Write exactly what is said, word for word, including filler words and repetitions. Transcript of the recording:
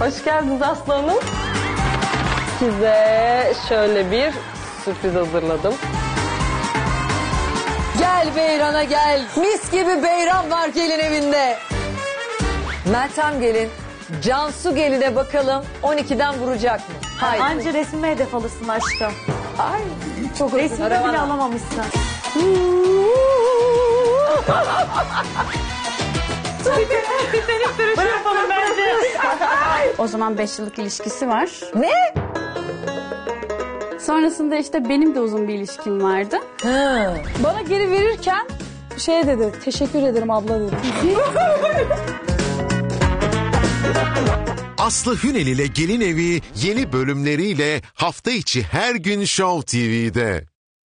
Hoş geldiniz Aslı Hanım. Size şöyle bir sürpriz hazırladım. Gel Beyran'a gel. Mis gibi Beyran var gelin evinde. Meltem gelin. Cansu geline bakalım on ikiden vuracak mı? Hayır. Anca resme hedef alırsın aşkım. Ay, çok Resmini bile Karavana. alamamışsın. Bırakalım bence. O zaman beş yıllık ilişkisi var. Ne? Sonrasında işte benim de uzun bir ilişkim vardı. Ha. Bana geri verirken şey dedi, teşekkür ederim abla dedi. Aslı Hünel ile Gelin Evi yeni bölümleriyle hafta içi her gün Show T V'de.